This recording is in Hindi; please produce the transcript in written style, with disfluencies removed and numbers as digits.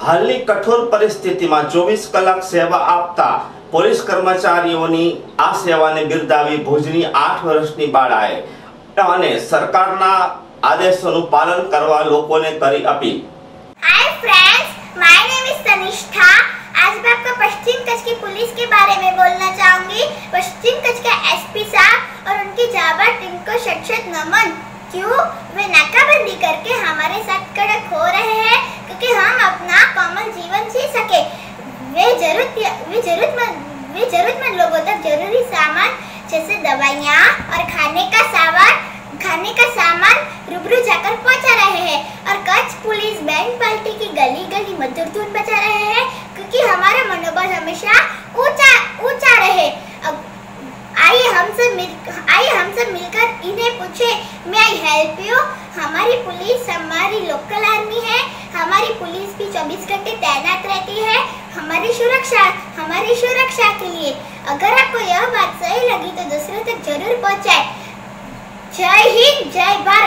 હાલની કઠોર પરિસ્થિતિમાં 24 કલાક સેવા આપતા પોલીસ કર્મચારીઓની આ સેવાને બિરદાવી ભુજની 8 વર્ષની બાળાએ અને સરકારના આદેશોનું પાલન કરવા લોકોને કરી appeal. Hi friends, my name is Tanishtha. आज मैं आपको पश्चिम कच्छ की पुलिस के बारे में बोलना चाहूंगी। पश्चिम कच्छ के एसपी साहब और उनकी जाबाज टीम को शत-शत नमन। क्यों? वे नाकाबंदी करके हमारे साथ कड़क हो रहे हैं क्योंकि हम अपना कॉमन जीवन जी सके। वे जरूरतमंद लोगों तक जरूरी सामान जैसे दवाइयाँ और खाने का सामान रूबरू जाकर पहुंचा रहे हैं और कच्छ पुलिस बैंड पार्टी की गली गली मधुर धुन बजा रहे हैं क्योंकि हमारा मनोबल हमेशा ऊंचा रहे। आइए हम सब मिलकर इन्हें पूछे, मे आई हेल्प यू? हमारी पुलिस हमारी लोकल आर्मी है। हमारी पुलिस भी 24 घंटे तैनात रहती है हमारी सुरक्षा के लिए। अगर आपको यह बात सही लगी तो दूसरों तक जरूर पहुंचाए। जय हिंद, जय भारत।